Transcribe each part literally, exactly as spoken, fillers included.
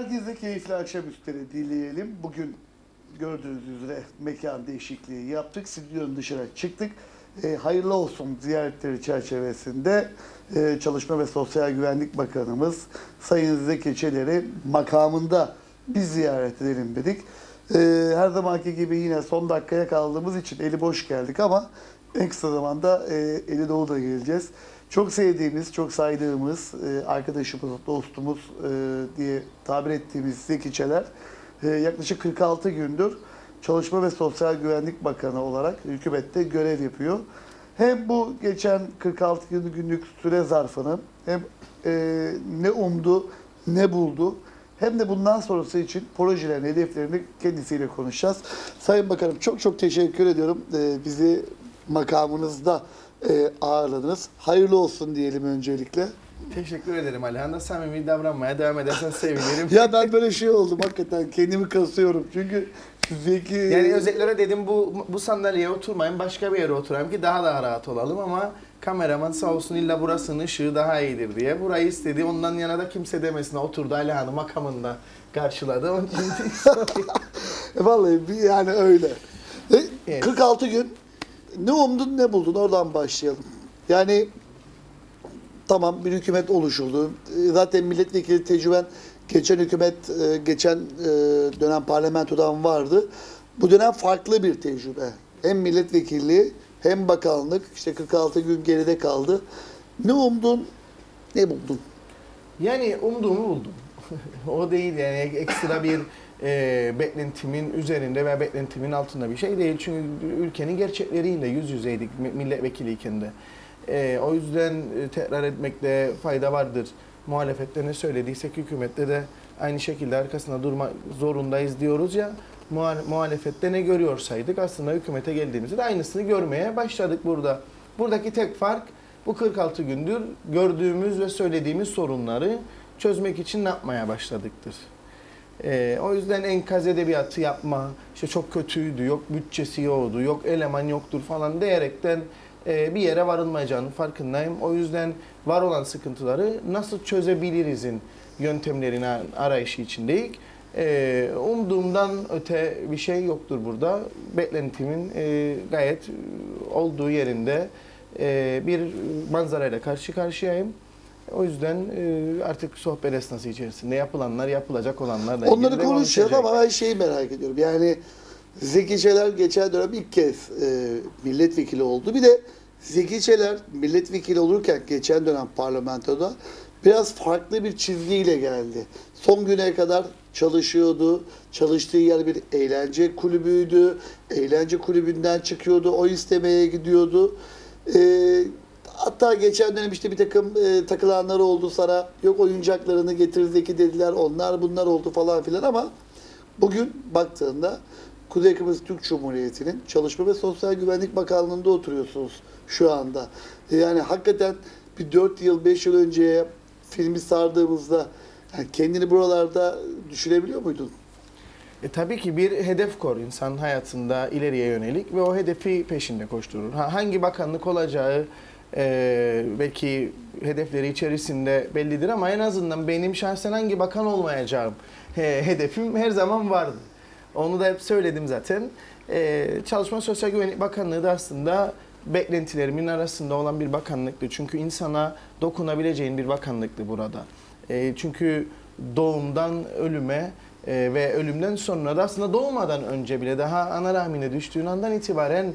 Herkese keyifli akşamüstleri dileyelim. Bugün gördüğünüz üzere mekan değişikliği yaptık. Stüdyonun dışına çıktık. E, hayırlı olsun ziyaretleri çerçevesinde e, Çalışma ve Sosyal Güvenlik Bakanımız Sayın Zeki Çeler'i makamında biz ziyaret edelim dedik. E, her zamanki gibi yine son dakikaya kaldığımız için eli boş geldik ama en kısa zamanda e, eli dolu da geleceğiz. Çok sevdiğimiz, çok saydığımız e, arkadaşımız, dostumuz e, diye tabir ettiğimiz Zeki Çeler e, yaklaşık kırk altı gündür Çalışma ve Sosyal Güvenlik Bakanı olarak hükümette görev yapıyor. Hem bu geçen kırk altı günlük süre zarfının hem e, ne umdu, ne buldu, hem de bundan sonrası için projelerin, hedeflerini kendisiyle konuşacağız. Sayın Bakanım çok çok teşekkür ediyorum. E, bizi makamınızda e, ağırladınız. Hayırlı olsun diyelim öncelikle. Teşekkür ederim Alihan da samimi davranmaya devam edersen sevinirim. Ya ben böyle şey oldum hakikaten kendimi kasıyorum çünkü Zeki... Yani özetlere dedim bu bu sandalyeye oturmayın başka bir yere oturayım ki daha daha rahat olalım ama kameraman sağ olsun illa burasının ışığı daha iyidir diye burayı istedi. Ondan yana da kimse demesine oturdu Alihan'ı makamında karşıladı. Onun için Vallahi yani öyle. E, evet. kırk altı gün ne umdun ne buldun oradan başlayalım. Yani tamam bir hükümet oluşuldu. Zaten milletvekili tecrüben geçen hükümet, geçen dönem parlamentodan vardı. Bu dönem farklı bir tecrübe. Hem milletvekilliği hem bakanlık. İşte kırk altı gün geride kaldı. Ne umdun, ne buldun? Yani umduğumu buldum. O değil yani ekstra bir e, beklentimin üzerinde ve beklentimin altında bir şey değil. Çünkü ülkenin gerçekleriyle yüz yüzeydik milletvekiliyken de. E, o yüzden e, tekrar etmekte fayda vardır. Muhalefette ne söylediysek hükümette de aynı şekilde arkasında durmak zorundayız diyoruz ya. Muhalefette ne görüyorsaydık aslında hükümete geldiğimizde de aynısını görmeye başladık burada. Buradaki tek fark bu kırk altı gündür gördüğümüz ve söylediğimiz sorunları çözmek için ne yapmaya başladıktır. Ee, o yüzden enkaz edebiyatı yapma, işte çok kötüydü, yok bütçesi yoktu, yok eleman yoktur falan diyerekten e, bir yere varılmayacağının farkındayım. O yüzden var olan sıkıntıları nasıl çözebilirizin yöntemlerini arayışı içindeyiz. E, umduğumdan öte bir şey yoktur burada. Beklentimin e, gayet olduğu yerinde e, bir manzarayla karşı karşıyayım. O yüzden e, artık sohbet esnası içerisinde yapılanlar, yapılacak olanlar da onları konuşacağız ama ben şeyi merak ediyorum. Yani Zeki Çeler geçen dönem ilk kez e, milletvekili oldu. Bir de Zeki Çeler milletvekili olurken geçen dönem parlamentoda biraz farklı bir çizgiyle geldi. Son güne kadar çalışıyordu. Çalıştığı yer bir eğlence kulübüydü. Eğlence kulübünden çıkıyordu. Oy istemeye gidiyordu. Eee Hatta geçen dönem işte bir takım e, takılanlar oldu sana. Yok oyuncaklarını getir Zeki dediler. Onlar bunlar oldu falan filan ama bugün baktığında Kuzey Kıbrıs Türk Cumhuriyeti'nin Çalışma ve Sosyal Güvenlik Bakanlığı'nda oturuyorsunuz şu anda. Yani hakikaten bir dört yıl, beş yıl önceye filmi sardığımızda yani kendini buralarda düşünebiliyor muydun? E, tabii ki bir hedef kor insan hayatında ileriye yönelik ve o hedefi peşinde koşturur. Ha, hangi bakanlık olacağı Ee, belki hedefleri içerisinde bellidir ama en azından benim şahsen hangi bakan olmayacağım he, hedefim her zaman vardı. Onu da hep söyledim zaten. Ee, Çalışma Sosyal Güvenlik Bakanlığı da aslında beklentilerimin arasında olan bir bakanlıktı. Çünkü insana dokunabileceğin bir bakanlıktı burada. Ee, çünkü doğumdan ölüme e, ve ölümden sonra da aslında doğmadan önce bile daha ana rahmine düştüğün andan itibaren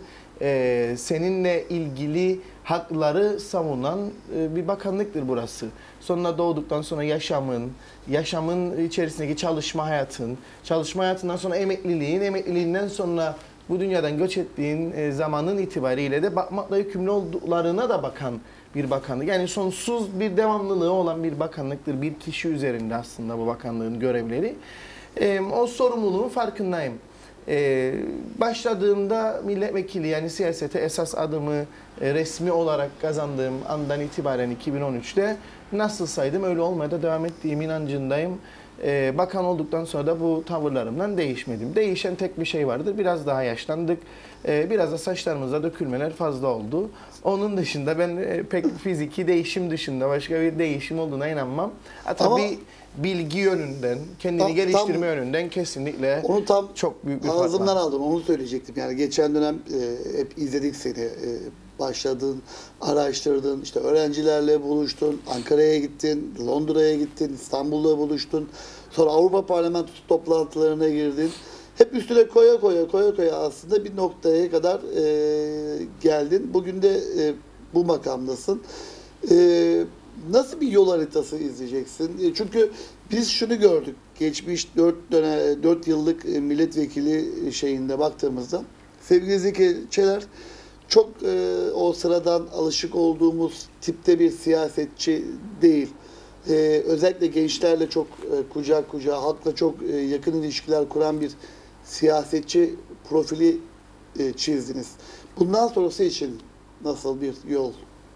e, seninle ilgili hakları savunan e, bir bakanlıktır burası. Sonra doğduktan sonra yaşamın, yaşamın içerisindeki çalışma hayatın, çalışma hayatından sonra emekliliğin, emekliliğinden sonra bu dünyadan göç ettiğin e, zamanın itibariyle de bakmakla yükümlü olduklarına da bakan bir bakanlık. Yani sonsuz bir devamlılığı olan bir bakanlıktır. Bir kişi üzerinde aslında bu bakanlığın görevleri. E, o sorumluluğun farkındayım. Ee, başladığımda milletvekili yani siyasete esas adımı e, resmi olarak kazandığım andan itibaren iki bin on üçte nasıl saydım öyle olmaya da devam ettiğim inancındayım. Ee, bakan olduktan sonra da bu tavırlarımdan değişmedim. Değişen tek bir şey vardır. Biraz daha yaşlandık. Ee, biraz da saçlarımızda dökülmeler fazla oldu. Onun dışında ben e, pek fiziki değişim dışında başka bir değişim olduğuna inanmam. Ha, tabii Ama- bilgi yönünden, kendini Tam- geliştirme tam- yönünden kesinlikle Onu tam çok büyük bir fark ağzımdan var. aldın, onu söyleyecektim. Yani geçen dönem e, hep izledik seni. E, başladın, araştırdın, işte öğrencilerle buluştun, Ankara'ya gittin, Londra'ya gittin, İstanbul'da buluştun. Sonra Avrupa Parlamentosu toplantılarına girdin. Hep üstüne koya koya koya koya aslında bir noktaya kadar e, geldin. Bugün de e, bu makamdasın. E, nasıl bir yol haritası izleyeceksin? E, çünkü biz şunu gördük. Geçmiş dört dönem, dört yıllık e, milletvekili şeyinde baktığımızda sevgili Zeki Çeler çok e, o sıradan alışık olduğumuz tipte bir siyasetçi değil. E, özellikle gençlerle çok e, kucak kucağa, halkla çok e, yakın ilişkiler kuran bir siyasetçi profili e, çizdiniz. Bundan sonrası için nasıl bir yol?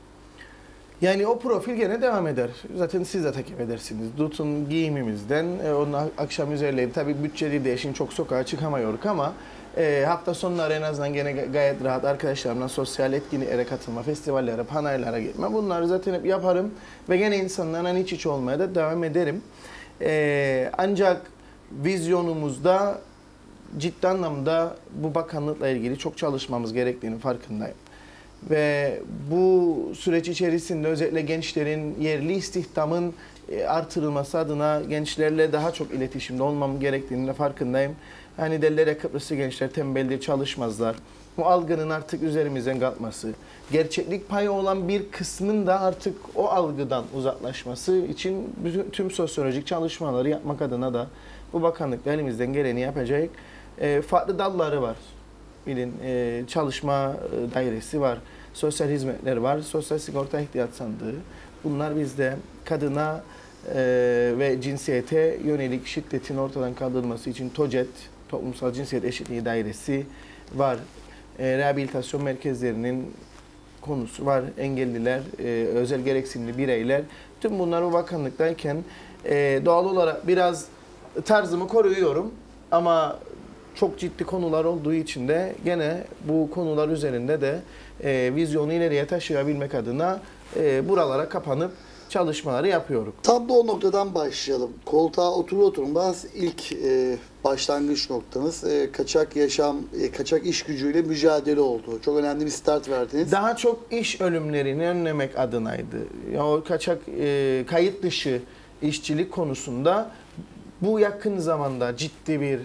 Yani o profil gene devam eder. Zaten siz de takip edersiniz. Dut'un giyimimizden, e, onun akşam üzerleri tabii bütçeli de şimdi çok sokağa çıkamıyoruz ama e, hafta sonları en azından gene gayet rahat arkadaşlarımla sosyal etkinliklere katılma, festivallere, panaylara gitme. Bunları zaten hep yaparım ve gene insanlarla iç içe olmaya da devam ederim. E, ancak vizyonumuzda ciddi anlamda bu bakanlıkla ilgili çok çalışmamız gerektiğinin farkındayım. Ve bu süreç içerisinde özellikle gençlerin yerli istihdamın artırılması adına gençlerle daha çok iletişimde olmam gerektiğinin de farkındayım. Hani derler ya, Kıbrıslı gençler tembeldir, çalışmazlar. Bu algının artık üzerimizden kalkması, gerçeklik payı olan bir kısmın da artık o algıdan uzaklaşması için bütün, tüm sosyolojik çalışmaları yapmak adına da bu bakanlıkla elimizden geleni yapacak. E, farklı dalları var. Bilin e, çalışma e, dairesi var, sosyal hizmetler var, sosyal sigorta ihtiyat sandığı. Bunlar bizde kadına e, ve cinsiyete yönelik şiddetin ortadan kaldırılması için TOCET, Toplumsal Cinsiyet Eşitliği Dairesi var. E, rehabilitasyon merkezlerinin konusu var. Engelliler, e, özel gereksinimli bireyler. Tüm bunlar bu bakanlıktayken e, doğal olarak biraz tarzımı koruyorum ama çok ciddi konular olduğu için de gene bu konular üzerinde de e, vizyonu ileriye taşıyabilmek adına e, buralara kapanıp çalışmaları yapıyorum. Tam da o noktadan başlayalım. Koltuğa oturur oturmaz ilk e, başlangıç noktanız e, kaçak yaşam, e, kaçak iş gücüyle mücadele oldu. Çok önemli bir start verdiniz. Daha çok iş ölümlerini önlemek adınaydı. Ya o kaçak e, kayıt dışı işçilik konusunda bu yakın zamanda ciddi bir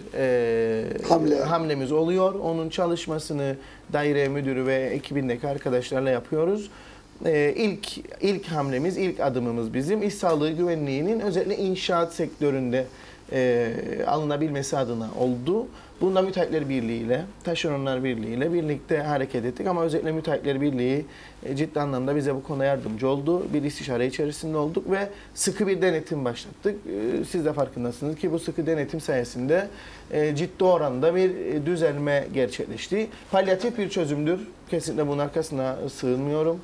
e, Hamle. hamlemiz oluyor. Onun çalışmasını daire müdürü ve ekibindeki arkadaşlarla yapıyoruz. E, ilk ilk hamlemiz, ilk adımımız bizim iş sağlığı güvenliğinin özellikle inşaat sektöründe e, alınabilmesi adına oldu. Bunda Müteahhitler Birliği ile, Taşeronlar Birliği ile birlikte hareket ettik ama özellikle Müteahhitler Birliği e, ciddi anlamda bize bu konuda yardımcı oldu. Bir istişare içerisinde olduk ve sıkı bir denetim başlattık. E, siz de farkındasınız ki bu sıkı denetim sayesinde e, ciddi oranda bir e, düzelme gerçekleşti. Palyatif bir çözümdür. Kesinlikle bunun arkasına sığınmıyorum.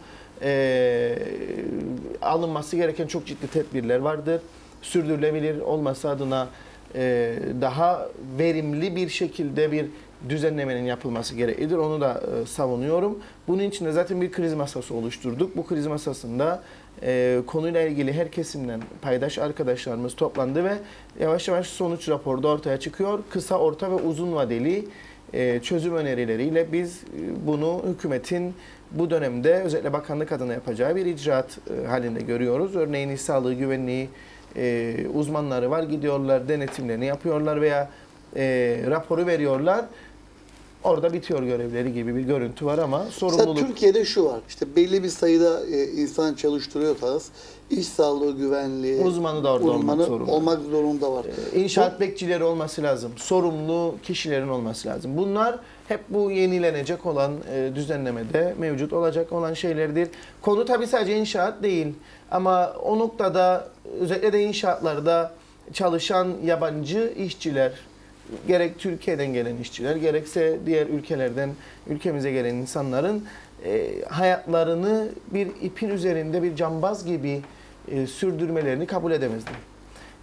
E, alınması gereken çok ciddi tedbirler vardır. Sürdürülebilir olması adına e, daha verimli bir şekilde bir düzenlemenin yapılması gereklidir. Onu da e, savunuyorum. Bunun için de zaten bir kriz masası oluşturduk. Bu kriz masasında e, konuyla ilgili her kesimden paydaş arkadaşlarımız toplandı ve yavaş yavaş sonuç raporda ortaya çıkıyor. Kısa, orta ve uzun vadeli e, çözüm önerileriyle biz e, bunu hükümetin bu dönemde özellikle bakanlık adına yapacağı bir icraat e, halinde görüyoruz. Örneğin iş sağlığı güvenliği e, uzmanları var. Gidiyorlar, denetimlerini yapıyorlar veya e, raporu veriyorlar. Orada bitiyor görevleri gibi bir görüntü var ama sorumluluk... Mesela Türkiye'de şu var, işte belli bir sayıda e, insan çalıştırıyorsanız iş sağlığı güvenliği Uzmanı da orada olmak uzmanı zorunda. olmak zorunda var. E, İnşaat bekçileri olması lazım. Sorumlu kişilerin olması lazım. Bunlar hep bu yenilenecek olan e, düzenlemede mevcut olacak olan şeylerdir. Konu tabii sadece inşaat değil. Ama o noktada özellikle de inşaatlarda çalışan yabancı işçiler, gerek Türkiye'den gelen işçiler, gerekse diğer ülkelerden ülkemize gelen insanların e, hayatlarını bir ipin üzerinde bir cambaz gibi e, sürdürmelerini kabul edemezdim.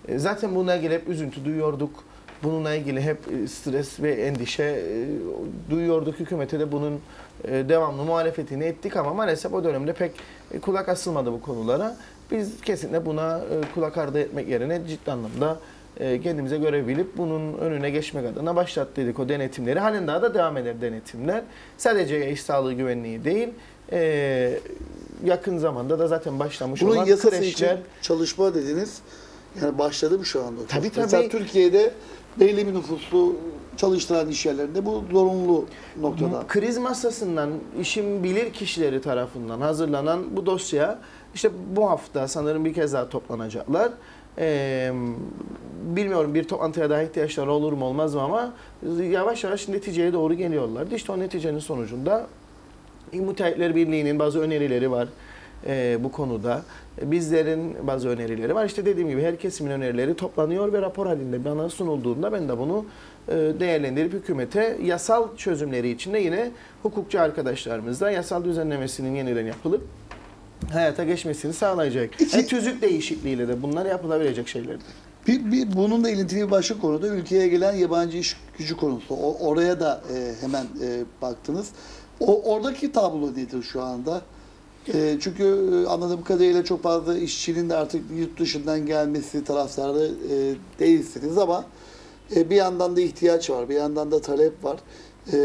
E, zaten bununla ilgili hep üzüntü duyuyorduk. Bununla ilgili hep e, stres ve endişe e, duyuyorduk. Hükümete de bunun e, devamlı muhalefetini ettik ama maalesef o dönemde pek e, kulak asılmadı bu konulara. Biz kesinlikle buna e, kulak ardı etmek yerine ciddi anlamda e, kendimize görev bilip bunun önüne geçmek adına başlattıydık o denetimleri. Halen daha da devam eder denetimler. Sadece iş sağlığı güvenliği değil, e, yakın zamanda da zaten başlamış Bunun olan yasası kreşler. için çalışma dediniz. Yani başladı mı şu anda? o Tabii, çalışma? tabii. Mesela Türkiye'de belli bir nüfuslu çalıştıran iş yerlerinde bu zorunlu noktada. Kriz masasından, işin bilir kişileri tarafından hazırlanan bu dosya işte bu hafta sanırım bir kez daha toplanacaklar. Ee, bilmiyorum bir toplantıya daha ihtiyaçları olur mu olmaz mı ama yavaş yavaş neticeye doğru geliyorlardı. İşte o neticenin sonucunda Müteahhitler Birliği'nin bazı önerileri var e, bu konuda. Bizlerin bazı önerileri var. İşte dediğim gibi her kesimin önerileri toplanıyor ve rapor halinde bana sunulduğunda ben de bunu e, değerlendirip hükümete yasal çözümleri için de yine hukukçu arkadaşlarımızla yasal düzenlemesinin yeniden yapılıp hayata geçmesini sağlayacak. İki- Yani tüzük değişikliğiyle de bunlar yapılabilecek şeylerdir. Bir, bir, bununla ilintili bir başka konuda ülkeye gelen yabancı iş gücü konusu. O, oraya da e, hemen e, baktınız. O oradaki tablo nedir şu anda? E, çünkü e, anladığım kadarıyla çok fazla işçinin de artık yurt dışından gelmesi taraftarı e, değilsiniz ama e, bir yandan da ihtiyaç var, bir yandan da talep var. E,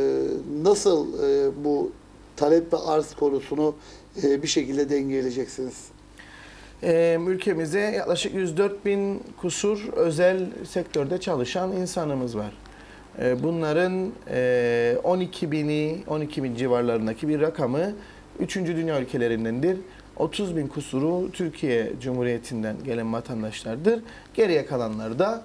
nasıl e, bu talep ve arz konusunu e, bir şekilde dengeleyeceksiniz? Ee, ülkemizde yaklaşık yüz dört bin kusur özel sektörde çalışan insanımız var. Ee, bunların e, on iki bini, on iki bin civarlarındaki bir rakamı üçüncü dünya ülkelerindendir. otuz bin kusuru Türkiye Cumhuriyeti'nden gelen vatandaşlardır. Geriye kalanlar da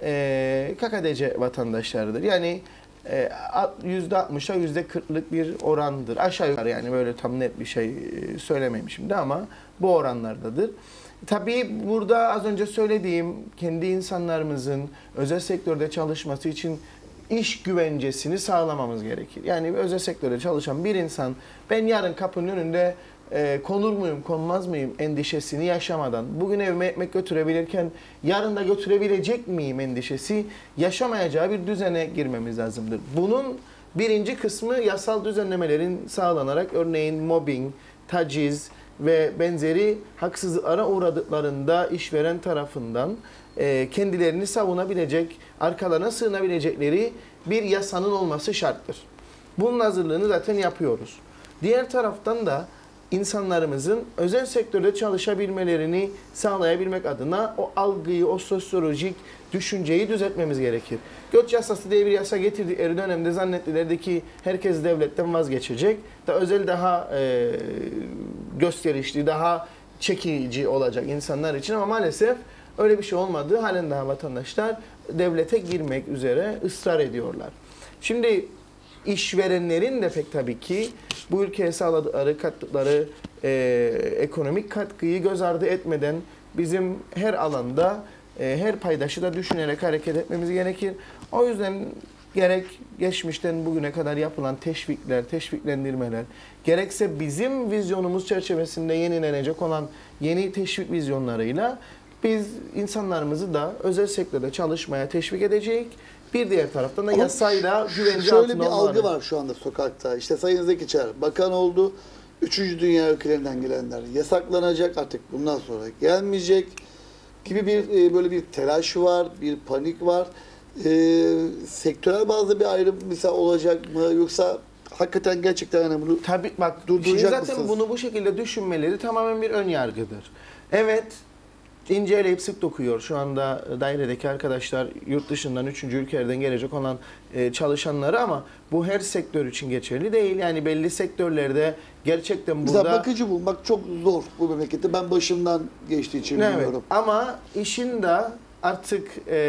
e, K K D C vatandaşlarıdır. Yani e, yüzde altmışa yüzde kırklık bir orandır. Aşağı yukarı yani böyle tam net bir şey e, söylemeyeyim şimdi ama bu oranlardadır. Tabii burada az önce söylediğim kendi insanlarımızın özel sektörde çalışması için iş güvencesini sağlamamız gerekir. Yani özel sektörde çalışan bir insan ben yarın kapının önünde e, konur muyum, konmaz mıyım endişesini yaşamadan bugün evime ekmek götürebilirken yarın da götürebilecek miyim endişesi yaşamayacağı bir düzene girmemiz lazımdır. Bunun birinci kısmı yasal düzenlemelerin sağlanarak örneğin mobbing, taciz ve benzeri haksızlıklara uğradıklarında işveren tarafından e, kendilerini savunabilecek, arkalarına sığınabilecekleri bir yasanın olması şarttır. Bunun hazırlığını zaten yapıyoruz. Diğer taraftan da insanlarımızın özel sektörde çalışabilmelerini sağlayabilmek adına o algıyı, o sosyolojik düşünceyi düzeltmemiz gerekir. Göç yasası diye bir yasa getirdikleri dönemde zannettilerdi ki herkes devletten vazgeçecek. Da özel daha e, gösterişli, daha çekici olacak insanlar için ama maalesef öyle bir şey olmadı. Halen daha vatandaşlar devlete girmek üzere ısrar ediyorlar. Şimdi işverenlerin de pek tabii ki bu ülkeye sağladıkları, kattıkları e, ekonomik katkıyı göz ardı etmeden bizim her alanda, e, her paydaşı da düşünerek hareket etmemiz gerekir. O yüzden gerek geçmişten bugüne kadar yapılan teşvikler, teşviklendirmeler, gerekse bizim vizyonumuz çerçevesinde yenilenecek olan yeni teşvik vizyonlarıyla biz insanlarımızı da özel sektörde çalışmaya teşvik edecek. Bir diğer taraftan da Ama yasayla güvence şöyle altında bir olmaları. algı var şu anda sokakta. İşte Sayın Zeki Çağar bakan oldu. Üçüncü dünya ülkelerinden gelenler yasaklanacak artık bundan sonra gelmeyecek gibi bir e, böyle bir telaş var, bir panik var. E, sektörel bazda bir ayrım mesela olacak mı yoksa hakikaten gerçekten hani bunu Tabii bak durduracak şimdi zaten mısınız? bunu bu şekilde düşünmeleri tamamen bir ön yargıdır. Evet, inceleyip sık dokuyor. Şu anda dairedeki arkadaşlar yurt dışından, üçüncü ülkelerden gelecek olan e, çalışanları ama bu her sektör için geçerli değil. Yani belli sektörlerde gerçekten burada... Mesela bakıcı bulmak çok zor bu memlekette. Ben başımdan geçtiği için Evet, biliyorum. ama işin de artık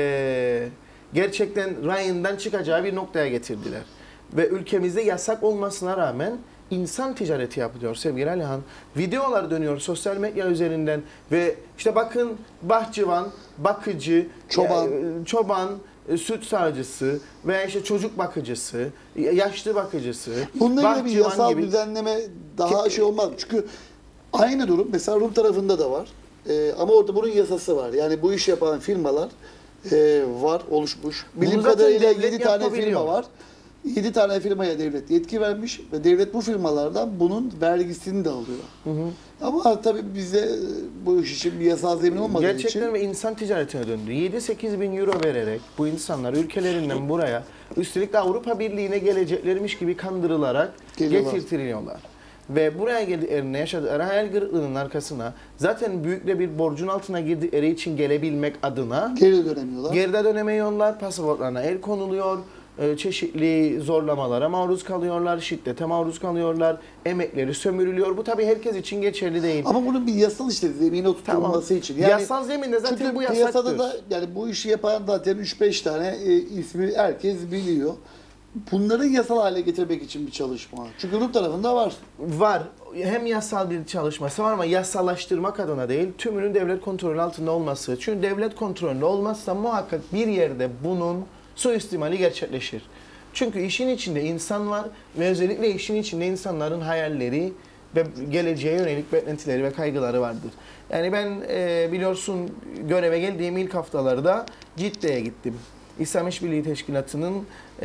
e, gerçekten rayından çıkacağı bir noktaya getirdiler. Ve ülkemizde yasak olmasına rağmen insan ticareti yapılıyor sevgili Alihan. Videolar dönüyor sosyal medya üzerinden ve işte bakın bahçıvan, bakıcı, Çoban. e, çoban, e, süt sağcısı veya işte çocuk bakıcısı, yaşlı bakıcısı, Bununla ilgili bir bahçıvan yasal gibi. düzenleme daha Ke- şey olmaz. Çünkü aynı durum mesela Rum tarafında da var. E, ama orada bunun yasası var. Yani bu iş yapan firmalar e, var, oluşmuş. Bildiğim Bunu zaten kadarıyla devlet yedi tane yapabiliyor. firma var. yedi tane firmaya devlet yetki vermiş ve devlet bu firmalardan bunun vergisini de alıyor. Hı hı. Ama tabii bize bu iş için bir yasal zemin olmadığı Gerçekten için ve insan ticaretine döndü. yedi sekiz bin euro vererek bu insanlar ülkelerinden buraya, üstelik de Avrupa Birliği'ne geleceklermiş gibi kandırılarak Geliyorlar. getirtiliyorlar. Ve buraya geldiklerinde yaşadıkları hayal kırıklığının arkasına zaten büyük de bir borcun altına girdikleri için gelebilmek adına geri dönemiyorlar. geride dönemiyorlar, pasaportlarına el konuluyor, e, çeşitli zorlamalara maruz kalıyorlar, şiddete maruz kalıyorlar, emekleri sömürülüyor. Bu tabii herkes için geçerli değil. Ama bunun bir yasal işte zemine oturtulması Tamam. için. Yani Yasal zeminde zaten çünkü bu piyasada yasaktır. da yani bu işi yapan zaten üç beş tane e, ismi herkes biliyor. Bunları yasal hale getirmek için bir çalışma. Çünkü Rum tarafında var. Var. Hem yasal bir çalışması var ama yasallaştırmak adına değil, tümünün devlet kontrolü altında olması. Çünkü devlet kontrolünde olmazsa muhakkak bir yerde bunun suistimali gerçekleşir. Çünkü işin içinde insan var ve özellikle işin içinde insanların hayalleri ve geleceğe yönelik beklentileri ve kaygıları vardır. Yani ben e, biliyorsun göreve geldiğim ilk haftalarda Cidde'ye gittim. İslam İşbirliği Teşkilatı'nın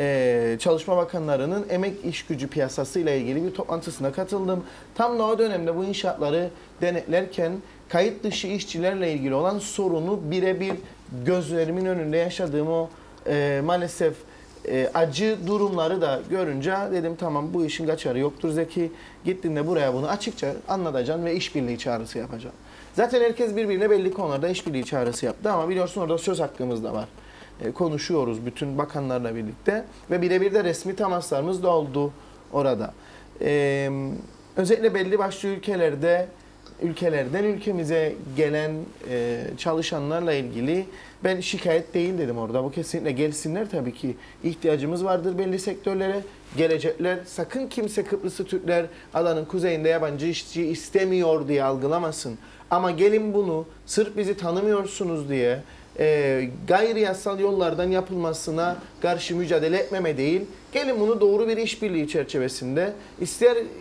e, Çalışma Bakanlarının emek iş gücü piyasası ile ilgili bir toplantısına katıldım. Tam da o dönemde bu inşaatları denetlerken kayıt dışı işçilerle ilgili olan sorunu birebir gözlerimin önünde yaşadığım o e, maalesef e, acı durumları da görünce dedim tamam bu işin kaçarı yoktur Zeki. Gittiğinde buraya bunu açıkça anlatacaksın ve işbirliği çağrısı yapacaksın. Zaten herkes birbirine belli konularda işbirliği çağrısı yaptı ama biliyorsun orada söz hakkımız da var. Konuşuyoruz bütün bakanlarla birlikte ve birebir de resmi temaslarımız da oldu orada. Ee, özellikle belli başlı ülkelerde ülkelerden ülkemize gelen e, çalışanlarla ilgili ben şikayet değil dedim orada. Bu kesinlikle gelsinler tabii ki ihtiyacımız vardır belli sektörlere. Gelecekler. Sakın kimse Kıbrıslı Türkler alanın kuzeyinde yabancı işçi istemiyor diye algılamasın. Ama gelin bunu sırf bizi tanımıyorsunuz diye e, gayri yasal yollardan yapılmasına karşı mücadele etmeme değil. Gelin bunu doğru bir işbirliği çerçevesinde ister e,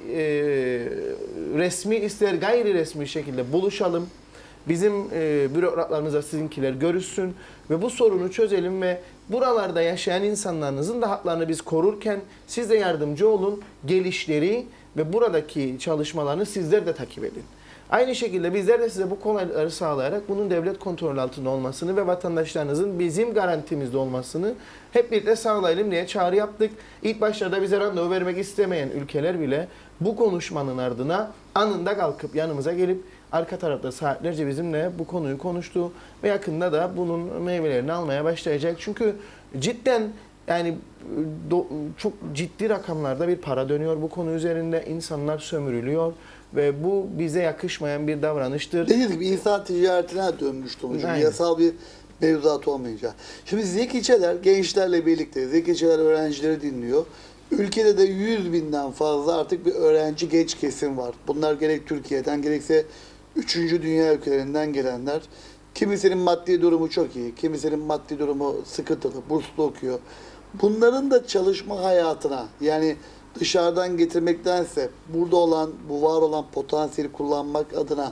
resmi ister gayri resmi şekilde buluşalım. Bizim e, bürokratlarımızla sizinkiler görüşsün ve bu sorunu çözelim ve buralarda yaşayan insanlarınızın da haklarını biz korurken siz de yardımcı olun, gelişleri ve buradaki çalışmalarını sizler de takip edin. Aynı şekilde bizler de size bu kolaylıkları sağlayarak bunun devlet kontrolü altında olmasını ve vatandaşlarınızın bizim garantimizde olmasını hep birlikte sağlayalım diye çağrı yaptık. İlk başlarda bize randevu vermek istemeyen ülkeler bile bu konuşmanın ardına anında kalkıp yanımıza gelip arka tarafta saatlerce bizimle bu konuyu konuştu ve yakında da bunun meyvelerini almaya başlayacak. Çünkü cidden yani do, çok ciddi rakamlarda bir para dönüyor bu konu üzerinde. İnsanlar sömürülüyor ve bu bize yakışmayan bir davranıştır. Dediğiniz gibi insan ticaretine dönmüştü hocam. Aynen. Yasal bir mevzuat olmayınca. Şimdi Zeki Çeler gençlerle birlikte, Zeki Çeler öğrencileri dinliyor. Ülkede de yüz binden fazla artık bir öğrenci genç kesim var. Bunlar gerek Türkiye'den gerekse üçüncü dünya ülkelerinden gelenler. Kimisinin maddi durumu çok iyi, kimisinin maddi durumu sıkıntılı, burslu okuyor. Bunların da çalışma hayatına yani dışarıdan getirmektense burada olan, bu var olan potansiyeli kullanmak adına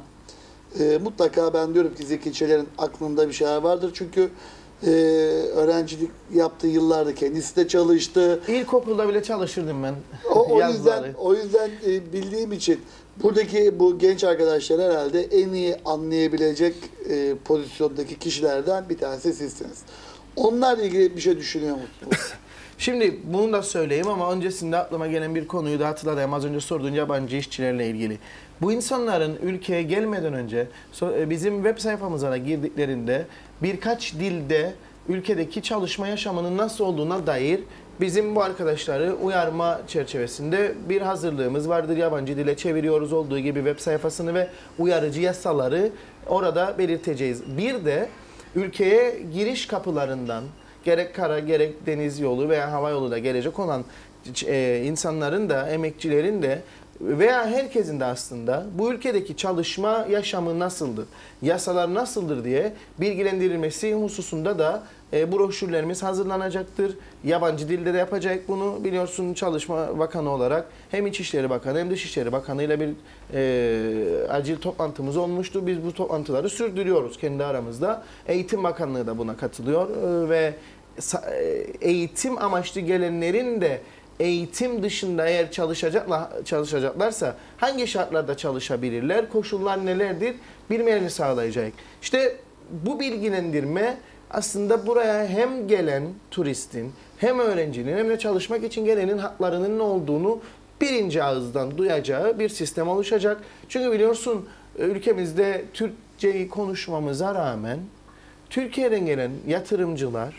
e, mutlaka ben diyorum ki Zeki Çeler'in aklında bir şeyler vardır. Çünkü e, öğrencilik yaptığı yıllarda kendisi de çalıştı. İlkokulda bile çalışırdım ben. O, o yazları. yüzden o yüzden e, bildiğim için buradaki bu genç arkadaşlar herhalde en iyi anlayabilecek e, pozisyondaki kişilerden bir tanesi sizsiniz. Onlarla ilgili bir şey düşünüyor musunuz? Şimdi bunu da söyleyeyim ama öncesinde aklıma gelen bir konuyu da hatırlatayım. Az önce sorduğun yabancı işçilerle ilgili. Bu insanların ülkeye gelmeden önce bizim web sayfamıza da girdiklerinde birkaç dilde ülkedeki çalışma yaşamının nasıl olduğuna dair bizim bu arkadaşları uyarma çerçevesinde bir hazırlığımız vardır. Yabancı dile çeviriyoruz olduğu gibi web sayfasını ve uyarıcı yasaları orada belirteceğiz. Bir de ülkeye giriş kapılarından gerek kara gerek deniz yolu veya hava yolu da gelecek olan e, insanların da emekçilerin de veya herkesin de aslında bu ülkedeki çalışma yaşamı nasıldır, yasalar nasıldır diye bilgilendirilmesi hususunda da e, broşürlerimiz hazırlanacaktır. Yabancı dilde de yapacak bunu. Biliyorsun Çalışma Bakanı olarak hem İçişleri Bakanı hem Dışişleri Bakanı ile bir e, acil toplantımız olmuştu. Biz bu toplantıları sürdürüyoruz kendi aramızda. Eğitim Bakanlığı da buna katılıyor e, ve eğitim amaçlı gelenlerin de eğitim dışında eğer çalışacaklar çalışacaklarsa hangi şartlarda çalışabilirler, koşullar nelerdir bilmelerini sağlayacak. İşte bu bilgilendirme aslında buraya hem gelen turistin hem öğrencinin hem de çalışmak için gelenin haklarının ne olduğunu birinci ağızdan duyacağı bir sistem oluşacak. Çünkü biliyorsun ülkemizde Türkçeyi konuşmamıza rağmen Türkiye'den gelen yatırımcılar,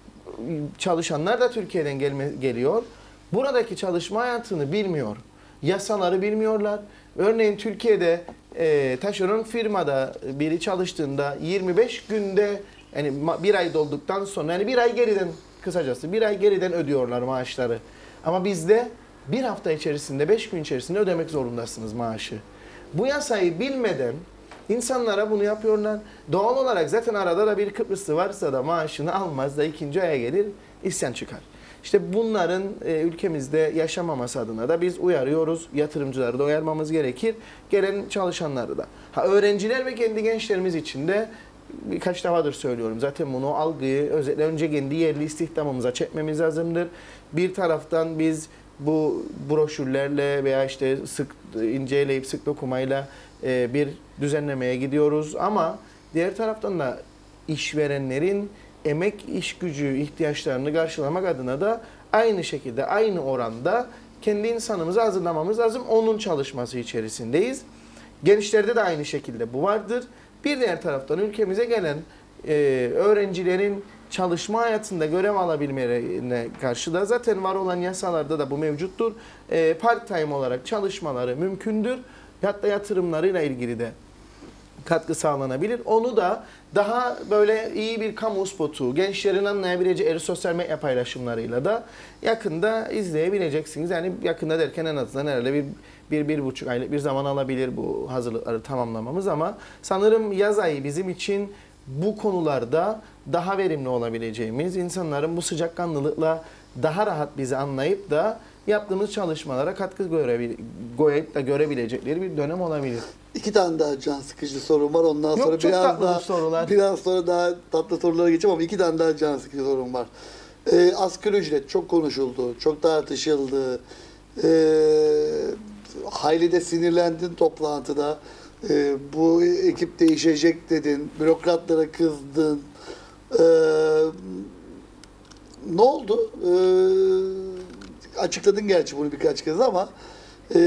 çalışanlar da Türkiye'den gelme, geliyor. Buradaki çalışma hayatını bilmiyor. Yasaları bilmiyorlar. Örneğin Türkiye'de e, taşeron firmada biri çalıştığında yirmi beş günde yani bir ay dolduktan sonra yani bir ay geriden kısacası bir ay geriden ödüyorlar maaşları. Ama bizde bir hafta içerisinde beş gün içerisinde ödemek zorundasınız maaşı. Bu yasayı bilmeden İnsanlara bunu yapıyorlar. Doğal olarak zaten arada da bir Kıbrıslı varsa da maaşını almaz da ikinci aya gelir, isyan çıkar. İşte bunların e, ülkemizde yaşamaması adına da biz uyarıyoruz. Yatırımcıları da uyarmamız gerekir. Gelen çalışanları da. Ha, öğrenciler ve kendi gençlerimiz için de birkaç defadır söylüyorum. Zaten bunu algıyı özellikle önce kendi yerli istihdamımıza çekmemiz lazımdır. Bir taraftan biz bu broşürlerle veya işte sık inceleyip sık dokumayla e, bir düzenlemeye gidiyoruz ama diğer taraftan da işverenlerin emek iş gücü ihtiyaçlarını karşılamak adına da aynı şekilde aynı oranda kendi insanımızı hazırlamamız lazım. Onun çalışması içerisindeyiz. Gençlerde de aynı şekilde bu vardır. Bir diğer taraftan ülkemize gelen e, öğrencilerin çalışma hayatında görev alabilmelerine karşı da zaten var olan yasalarda da bu mevcuttur. E, part-time olarak çalışmaları mümkündür. Hatta yatırımlarıyla ilgili de katkı sağlanabilir. Onu da daha böyle iyi bir kamu spotu, gençlerin anlayabileceği sosyal medya paylaşımlarıyla da yakında izleyebileceksiniz. Yani yakında derken en azından herhalde bir, bir, bir buçuk aylık bir zaman alabilir bu hazırlıkları tamamlamamız ama sanırım yaz ayı bizim için bu konularda daha verimli olabileceğimiz, insanların bu sıcakkanlılıkla daha rahat bizi anlayıp da yaptığımız çalışmalara katkı görebil- da görebilecekleri bir dönem olabilir. İki tane daha can sıkıcı sorum var. Ondan Yok, sonra çok biraz tatlı daha sorular. biraz sonra daha tatlı sorulara geçeceğim ama iki tane daha can sıkıcı sorum var. Ee, asgari ücret çok konuşuldu, çok tartışıldı. Ee, hayli de sinirlendin toplantıda. Ee, bu ekip değişecek dedin, bürokratlara kızdın. Ee, ne oldu? Ee, açıkladın gerçi bunu birkaç kez ama ee,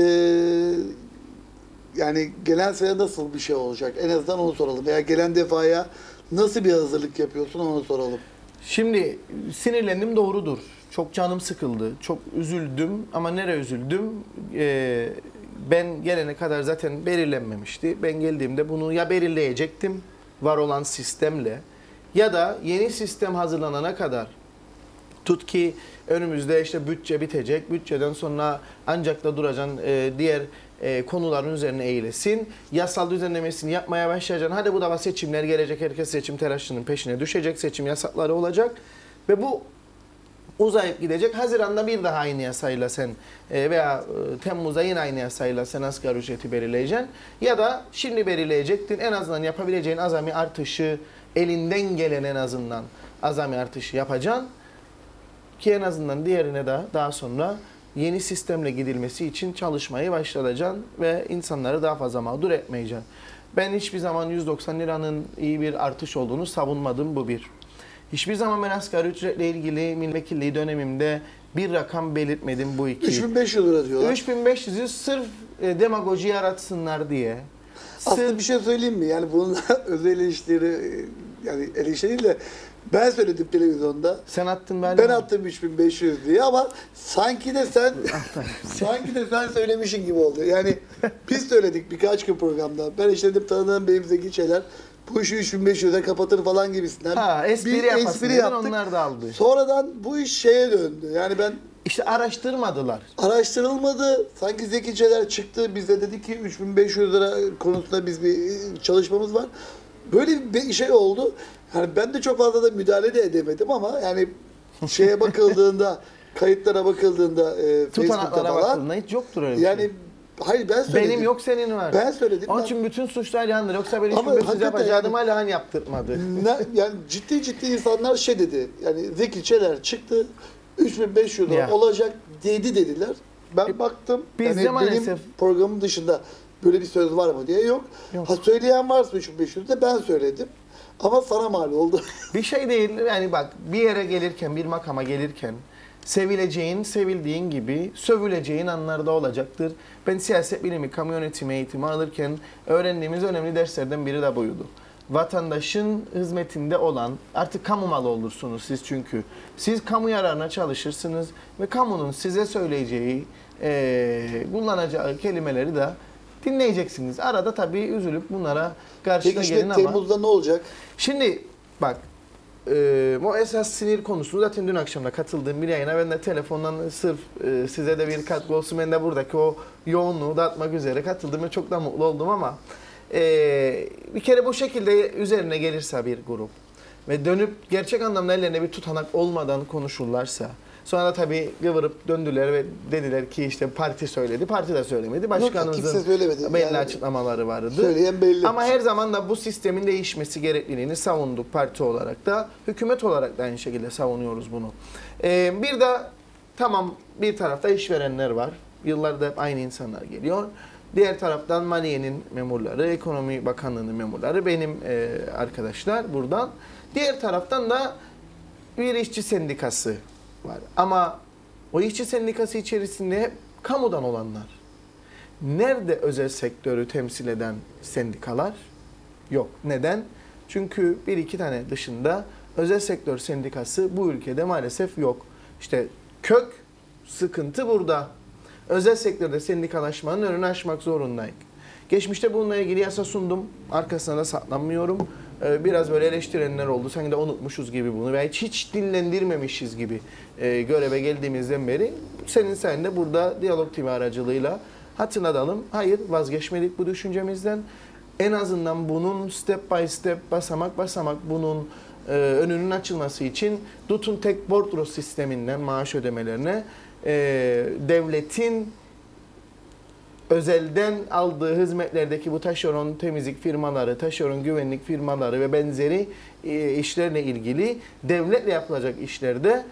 yani gelen sene nasıl bir şey olacak? En azından onu soralım. Veya gelen defaya nasıl bir hazırlık yapıyorsun onu soralım. Şimdi sinirlendim doğrudur. Çok canım sıkıldı. Çok üzüldüm ama nereye üzüldüm? Ee, ben gelene kadar zaten belirlenmemişti. Ben geldiğimde bunu ya belirleyecektim var olan sistemle ya da yeni sistem hazırlanana kadar tut ki önümüzde işte bütçe bitecek. Bütçeden sonra ancak da duracaksın e, diğer e, konuların üzerine eğilesin. Yasal düzenlemesini yapmaya başlayacaksın. Hadi bu da seçimler gelecek. Herkes seçim telaşının peşine düşecek. Seçim yasakları olacak. Ve bu uzayıp gidecek. Haziran'da bir daha aynı yasayla sen e, veya e, Temmuz'da yine aynı yasayla sen asgari ücreti belirleyeceksin. Ya da şimdi belirleyecektin. En azından yapabileceğin azami artışı elinden gelen en azından azami artışı yapacaksın. Ki en azından diğerine de daha sonra yeni sistemle gidilmesi için çalışmayı başlatacaksın ve insanları daha fazla mağdur etmeyeceksin. Ben hiçbir zaman yüz doksan liranın iyi bir artış olduğunu savunmadım, bu bir. Hiçbir zaman ben asgari ücretle ilgili milletvekilliği dönemimde bir rakam belirtmedim, bu iki. üç bin beş yüz lira diyorlar. üç bin beş yüzü sırf e, demagoji yaratsınlar diye. Aslında Sırf... bir şey söyleyeyim mi? Yani bunun özel eleştiri, yani eleştiri de ben söyledim televizyonda. Sen attın ben. Ben attım üç bin beş yüz diye ama sanki de sen sanki de sen söylemişin gibi oldu. Yani biz söyledik birkaç gün programda. Ben işte dedim tanıdığım benim Zeki Çeler bu işi üç bin beş yüze kapatır falan gibisinden. Ha, espri bir yapasın espri dedin, yaptık. onlar da aldı. Sonradan bu iş şeye döndü. Yani ben İşte araştırmadılar. araştırılmadı. Sanki Zeki Çeler çıktı. Bize dedi ki üç bin beş yüz lira konusunda biz bir çalışmamız var. böyle bir şey oldu. Yani ben de çok fazla da müdahale de edemedim ama yani şeye bakıldığında, kayıtlara bakıldığında e, Facebook'ta Tutanaklara falan. bakıldığında hiç yoktur öyle bir Yani şey. hayır ben söyledim. Benim yok, senin var. Ben söyledim. Onun ben- için bütün suçlar yandır. Yoksa ben Ama hiçbir siz hakikaten yapacaktım, yani- hala hani yaptırmadı. Ne, yani ciddi ciddi insanlar şey dedi. Yani Zeki Çeler çıktı. üç bin beş yüz lira Ya. olacak dedi dediler. Ben baktım. Biz yani de benim maalesef- programım dışında böyle bir söz var mı diye yok. Yok. Ha söyleyen varsa üç bin beş yüz de ben söyledim. Ama sana mal oldu. Bir şey değil yani, bak bir yere gelirken, bir makama gelirken sevileceğin, sevildiğin gibi sövüleceğin anlarda olacaktır. Ben siyaset bilimi, kamu yönetimi eğitimi alırken öğrendiğimiz önemli derslerden biri de buydu. Vatandaşın hizmetinde olan, artık kamu malı olursunuz siz çünkü. Siz kamu yararına çalışırsınız ve kamunun size söyleyeceği, eee kullanacağı kelimeleri de dinleyeceksiniz. Arada tabii üzülüp bunlara karşına Peki işte gelin ama... Temmuz'da ne olacak? Şimdi bak, e, o esas sinir konusu zaten dün akşam da katıldığım bir yayına ben de telefondan sırf e, size de bir katkı olsun, ben de buradaki o yoğunluğu dağıtmak üzere katıldım ve çok da mutlu oldum ama e, bir kere bu şekilde üzerine gelirse bir grup ve dönüp gerçek anlamda ellerine bir tutanak olmadan konuşurlarsa, sonra da tabii kıvırıp döndüler ve dediler ki işte parti söyledi, parti de söylemedi. kimse Başkanımızın söylemedi. belli Yani açıklamaları vardı. söyleyen belli. Ama her zaman da bu sistemin değişmesi gerekliliğini savunduk parti olarak da. Hükümet olarak da aynı şekilde savunuyoruz bunu. Ee, bir de tamam, bir tarafta işverenler var. Yıllarda hep aynı insanlar geliyor. Diğer taraftan Maliye'nin memurları, Ekonomi Bakanlığı'nın memurları, benim e, arkadaşlar buradan. Diğer taraftan da bir işçi sendikası var. Ama o işçi sendikası içerisinde hep kamudan olanlar. Nerede özel sektörü temsil eden sendikalar? Yok. Neden? Çünkü bir iki tane dışında özel sektör sendikası bu ülkede maalesef yok. İşte kök sıkıntı burada. Özel sektörde sendikalaşmanın önünü açmak zorundayız. Geçmişte bununla ilgili yasa sundum. Arkasına da saklanmıyorum. Ee, Biraz böyle eleştirenler oldu. Sanki de unutmuşuz gibi bunu veya hiç, hiç dinlendirmemişiz gibi e, göreve geldiğimizden beri. Senin sayende burada Diyalog T V aracılığıyla hatırlatalım. Hayır, vazgeçmedik bu düşüncemizden. En azından bunun step by step, basamak basamak bunun e, önünün açılması için DUT'un tek bordro sisteminden maaş ödemelerine e, devletin özelden aldığı hizmetlerdeki bu taşeron temizlik firmaları, taşeron güvenlik firmaları ve benzeri e, işlerle ilgili devletle yapılacak işlerde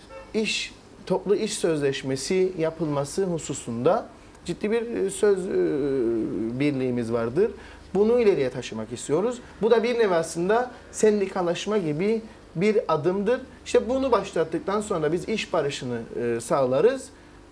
iş toplu iş sözleşmesi yapılması hususunda ciddi bir söz e, birliğimiz vardır. Bunu ileriye taşımak istiyoruz. Bu da bir nevi aslında sendikalaşma gibi bir adımdır. İşte bunu başlattıktan sonra biz iş barışını e, sağlarız.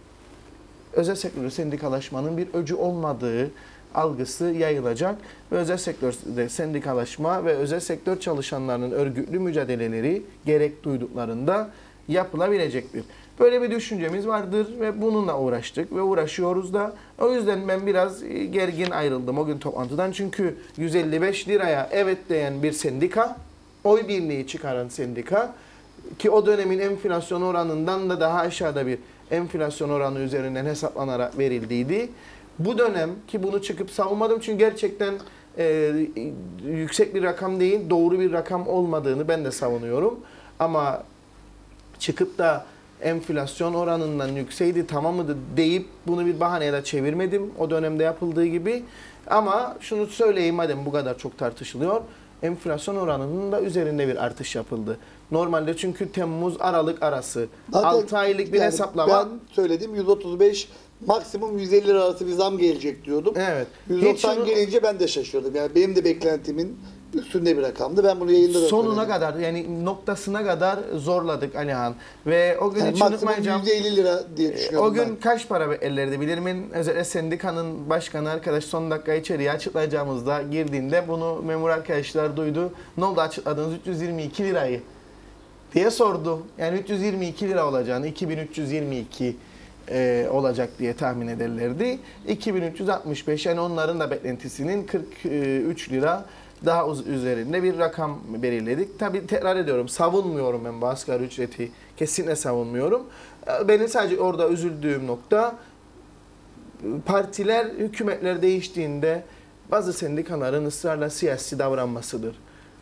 Özel sektörde sendikalaşmanın bir öcü olmadığı algısı yayılacak ve özel sektörde sendikalaşma ve özel sektör çalışanlarının örgütlü mücadeleleri gerek duyduklarında yapılabilecektir. Böyle bir düşüncemiz vardır ve bununla uğraştık ve uğraşıyoruz da. O yüzden ben biraz gergin ayrıldım o gün toplantıdan. Çünkü yüz elli beş liraya evet diyen bir sendika, oy birliği çıkaran sendika ki o dönemin enflasyon oranından da daha aşağıda bir enflasyon oranı üzerinden hesaplanarak verildiydi. Bu dönem ki bunu çıkıp savunmadım çünkü gerçekten e, yüksek bir rakam değil, doğru bir rakam olmadığını ben de savunuyorum. Ama çıkıp da enflasyon oranından yükseğiydi, tamamıydı deyip bunu bir bahaneye de çevirmedim. O dönemde yapıldığı gibi. Ama şunu söyleyeyim madem bu kadar çok tartışılıyor. Enflasyon oranının da üzerinde bir artış yapıldı. Normalde çünkü Temmuz Aralık arası Zaten altı aylık bir yani hesaplama. Ben söyledim yüz otuz beş maksimum yüz elli lira arası bir zam gelecek diyordum. Evet. yüz Hiç doksan şunu- gelince ben de şaşırdım. Yani benim de beklentimin üstünde bir rakamdı. Ben bunu yayında da Sonuna söyledim. kadar yani noktasına kadar zorladık Alihan. Ve o gün Yani hiç maksimum unutmayacağım. yüz elli lira diye düşünüyorum O gün ben. kaç para ellerdi bilir miyim? Özellikle sendikanın başkanı arkadaş son dakika içeriye açıklayacağımızda girdiğinde bunu memur arkadaşlar duydu. Ne oldu açıkladınız üç yüz yirmi iki lirayı diye sordu. Yani üç yüz yirmi iki lira olacağını iki bin üç yüz yirmi iki e, olacak diye tahmin ederlerdi. iki bin üç yüz altmış beş yani onların da beklentisinin kırk üç lira daha uz- üzerinde bir rakam belirledik. Tabii tekrar ediyorum, savunmuyorum ben bu asgari ücreti, kesinlikle savunmuyorum. Benim sadece orada üzüldüğüm nokta partiler, hükümetler değiştiğinde bazı sendikaların ısrarla siyasi davranmasıdır.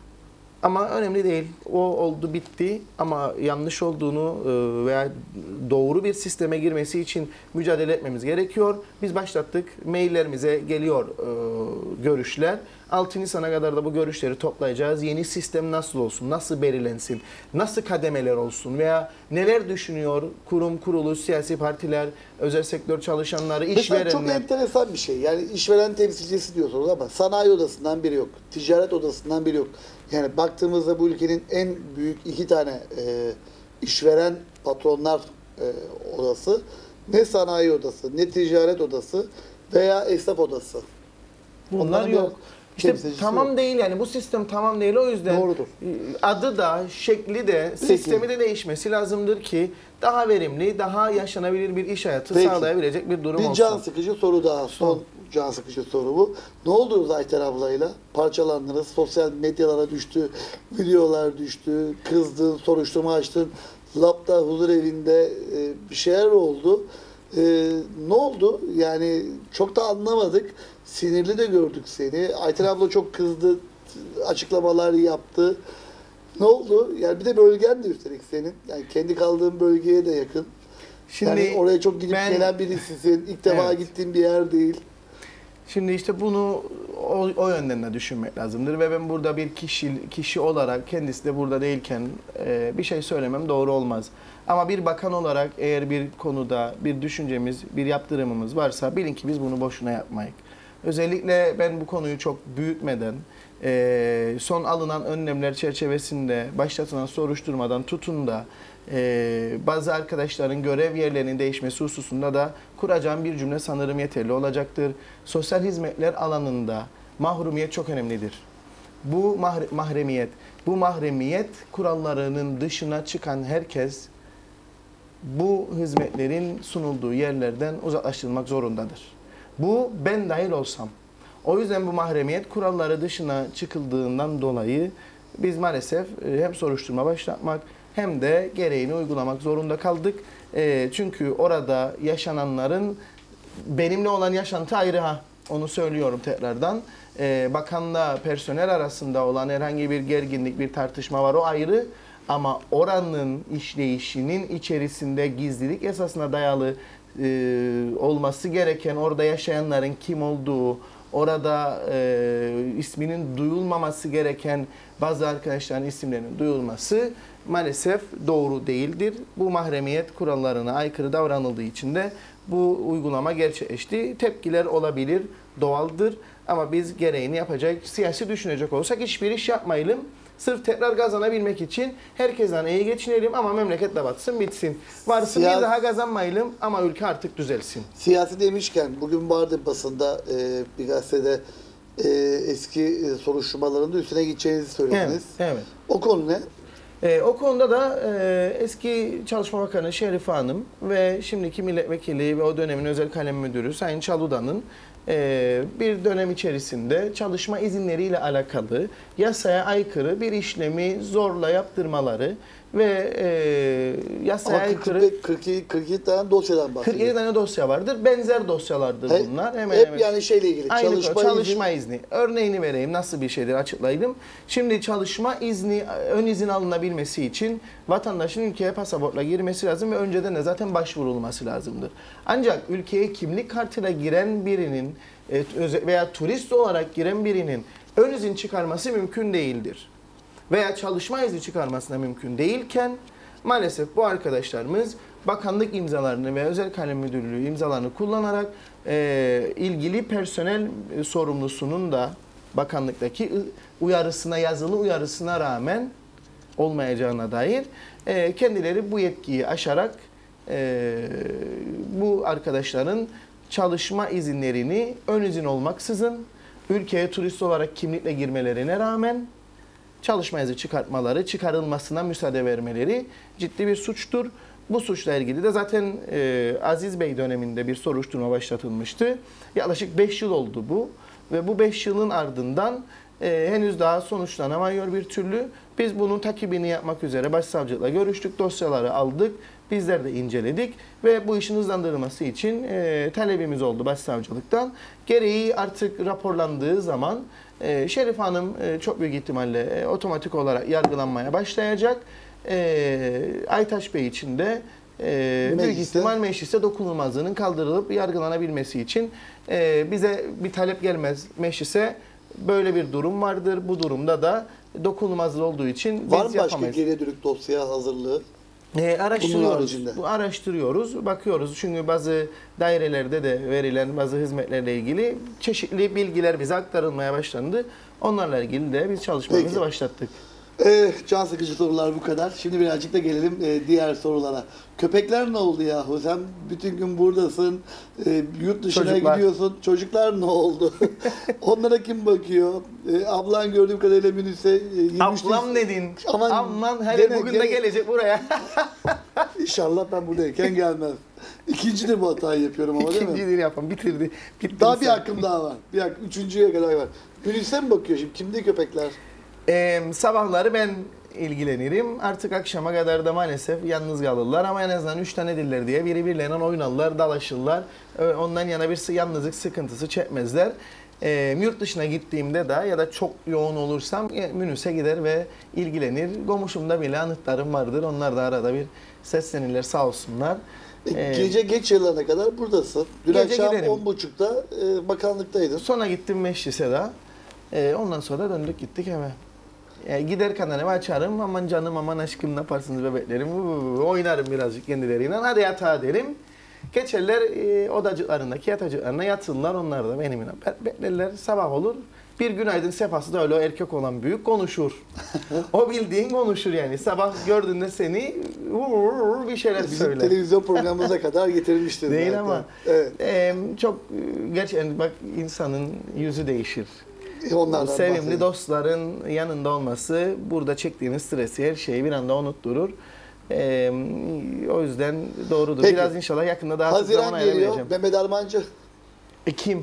Ama önemli değil. O oldu bitti ama yanlış olduğunu e, veya doğru bir sisteme girmesi için mücadele etmemiz gerekiyor. Biz başlattık. Maillerimize geliyor e, görüşler. altı Nisan'a kadar da bu görüşleri toplayacağız. Yeni sistem nasıl olsun, nasıl belirlensin, nasıl kademeler olsun veya neler düşünüyor kurum, kuruluş, siyasi partiler, özel sektör çalışanları, Mesela işverenler. çok enteresan bir şey. Yani işveren temsilcisi diyorsunuz ama sanayi odasından biri yok. Ticaret odasından biri yok. Yani baktığımızda bu ülkenin en büyük iki tane e, işveren patronlar e, odası, ne sanayi odası, ne ticaret odası veya esnaf odası. Bunlar Onların yok. bir İşte temsilcisi tamam yok. değil yani bu sistem tamam değil o yüzden Doğrudur. adı da şekli de Peki. sistemi de değişmesi lazımdır ki daha verimli, daha yaşanabilir bir iş hayatı Peki. sağlayabilecek bir durum Bir olsun. can sıkıcı soru daha. Son can sıkıcı soru bu. Ne oldu Ayten ablayla? Parçalandınız, sosyal medyalara düştü, videolar düştü, kızdın, soruşturma açtın. Lapta huzur evinde e, bir şeyler oldu. E, ne oldu? Yani çok da anlamadık. Sinirli de gördük seni. Ayten abla çok kızdı, açıklamalar yaptı. Ne oldu? Yani bir de bölgen de üstelik senin. Yani kendi kaldığın bölgeye de yakın. Şimdi yani oraya çok gidip ben- gelen birisisin. İlk defa Evet. gittiğin bir yer değil. Şimdi işte bunu o, o yönden de düşünmek lazımdır ve ben burada bir kişi kişi olarak kendisi de burada değilken e, bir şey söylemem doğru olmaz. Ama bir bakan olarak eğer bir konuda bir düşüncemiz, bir yaptırımımız varsa bilin ki biz bunu boşuna yapmayız. Özellikle ben bu konuyu çok büyütmeden e, son alınan önlemler çerçevesinde başlatılan soruşturmadan tutun da e, bazı arkadaşların görev yerlerinin değişmesi hususunda da kuracağım bir cümle sanırım yeterli olacaktır. Sosyal hizmetler alanında mahrumiyet çok önemlidir. Bu mahre- mahremiyet, bu mahremiyet kurallarının dışına çıkan herkes bu hizmetlerin sunulduğu yerlerden uzaklaştırılmak zorundadır. Bu ben dahil olsam. O yüzden bu mahremiyet kuralları dışına çıkıldığından dolayı biz maalesef e, hem soruşturma başlatmak hem de gereğini uygulamak zorunda kaldık. E, çünkü orada yaşananların benimle olan yaşantı ayrı ha. Onu söylüyorum tekrardan. E, bakanla personel arasında olan herhangi bir gerginlik, bir tartışma var o ayrı. Ama oranın işleyişinin içerisinde gizlilik esasına dayalı e, olması gereken orada yaşayanların kim olduğu, orada e, isminin duyulmaması gereken bazı arkadaşların isimlerinin duyulması maalesef doğru değildir. Bu mahremiyet kurallarına aykırı davranıldığı için de bu uygulama gerçekleşti. Tepkiler olabilir, doğaldır ama biz gereğini yapacak, siyasi düşünecek olsak hiçbir iş yapmayalım. Sırf tekrar kazanabilmek için herkesten iyi geçinelim ama memleket de batsın bitsin. Varsın Siyas- bir daha kazanmayalım ama ülke artık düzelsin. Siyasi demişken bugün vardı basında e, bir gazetede e, eski e, soruşturmalarında üstüne gideceğinizi Evet, söylediniz. evet. O konu ne? Ee, o konuda da e, eski Çalışma Bakanı Şerife Hanım ve şimdiki milletvekili ve o dönemin özel kalem müdürü Sayın Çaludan'ın e, bir dönem içerisinde çalışma izinleriyle alakalı yasaya aykırı bir işlemi zorla yaptırmaları ve e, yasaya Ama aykırı kırk iki, kırk iki tane dosyadan kırk bahsediyoruz. yedi tane dosya vardır. Benzer dosyalardır Hep- bunlar. Hemen Hep hemen. yani şeyle ilgili Aynı çalışma, konu, çalışma izni. izni. Örneğini vereyim. Nasıl bir şeydir açıklayayım. Şimdi çalışma izni, ön izin alınabilmesi için vatandaşın ülkeye pasaportla girmesi lazım ve önceden de zaten başvurulması lazımdır. Ancak ülkeye kimlik kartıyla giren birinin e, öze- veya turist olarak giren birinin ön izin çıkarması mümkün değildir. Veya çalışma izni çıkarmasına mümkün değilken maalesef bu arkadaşlarımız bakanlık imzalarını ve özel kalem müdürlüğü imzalarını kullanarak e, ilgili personel e, sorumlusunun da bakanlıktaki uyarısına, yazılı uyarısına rağmen olmayacağına dair e, kendileri bu yetkiyi aşarak e, bu arkadaşların çalışma izinlerini ön izin olmaksızın ülkeye turist olarak kimlikle girmelerine rağmen çalışma izni çıkartmaları, çıkarılmasına müsaade vermeleri ciddi bir suçtur. Bu suçla ilgili de zaten e, Aziz Bey döneminde bir soruşturma başlatılmıştı. Yaklaşık beş yıl oldu bu ve bu beş yılın ardından e, henüz daha sonuçlanamıyor bir türlü. Biz bunun takibini yapmak üzere başsavcılıkla görüştük, dosyaları aldık, bizler de inceledik ve bu işin hızlandırılması için e, talebimiz oldu başsavcılıktan. Gereği artık raporlandığı zaman e, Şerif Hanım e, çok büyük ihtimalle e, otomatik olarak yargılanmaya başlayacak. E, Aytaç Bey için de e, büyük Mecliste- ihtimal mecliste dokunulmazlığının kaldırılıp yargılanabilmesi için e, bize bir talep gelmez meclise. Böyle bir durum vardır. Bu durumda da dokunulmazlığı olduğu için Var biz mı başka yapamayız. geriye dönük dosya hazırlığı? E, Bunun araştırıyoruz. haricinde. Bu araştırıyoruz, bakıyoruz. Çünkü bazı dairelerde de verilen bazı hizmetlerle ilgili çeşitli bilgiler bize aktarılmaya başlandı. Onlarla ilgili de biz çalışmamızı Peki. başlattık. Ee, can sıkıcı sorular bu kadar. Şimdi birazcık da gelelim e, diğer sorulara. Köpekler ne oldu yahu? Sen bütün gün buradasın, e, yurt dışına Çocuklar. gidiyorsun. Çocuklar ne oldu? Onlara kim bakıyor? E, ablan gördüğüm kadarıyla minibüse e, yemişti. Ablam dedin. Aman, Aman her gene- bugün de gene- gelecek buraya. İnşallah ben buradayken gelmez. İkinci de bu hatayı yapıyorum ama değil mi? İkincidir yapan, bitirdi. Bitti Daha bir sen. hakkım daha var. Bir hakkım, üçüncüye kadar var. Minibüse mi bakıyor şimdi? Kimde köpekler? Ee, sabahları ben ilgilenirim. Artık akşama kadar da maalesef yalnız kalırlar ama en azından üç tane diller diye biri birilerine oynarlar, dalaşırlar. Ee, Ondan yana bir yalnızlık sıkıntısı çekmezler. Ee, yurt dışına gittiğimde de ya da çok yoğun olursam e, minibüse gider ve ilgilenir. Komşumda bile anıtlarım vardır. Onlar da arada bir seslenirler sağ olsunlar. E, Ee, Gece geç yıllarına kadar buradasın. Dün Gece akşam giderim. on buçukta e, bakanlıktaydın. Sonra gittim meclise de. Ee, ondan sonra döndük gittik eve. Yani gider kanalımı açarım. Aman canım aman aşkım ne yaparsınız bebeklerim. Uuu, oynarım birazcık kendileriyle. Hadi yatağa derim. Geçerler e, odacıklarındaki yatacıklarına yatırlar. Onlar da benimle be- beklerler. Sabah olur. Bir günaydın sefası da öyle o erkek olan büyük konuşur. O bildiğin konuşur yani. Sabah gördüğünde seni vur bir şeyler Bizim söyler. televizyon programımıza kadar getirmiştir Değil zaten. ama Evet. e, çok e, gerçekten bak insanın yüzü değişir. E, Onlardan Sevimli bahsedelim. dostların yanında olması burada çektiğiniz stresi her şeyi bir anda unutturur. Ee, o yüzden doğrudur. Peki. Biraz inşallah yakında daha sık zaman Haziran geliyor. ayırabileceğim. Mehmet Armancı. E, kim?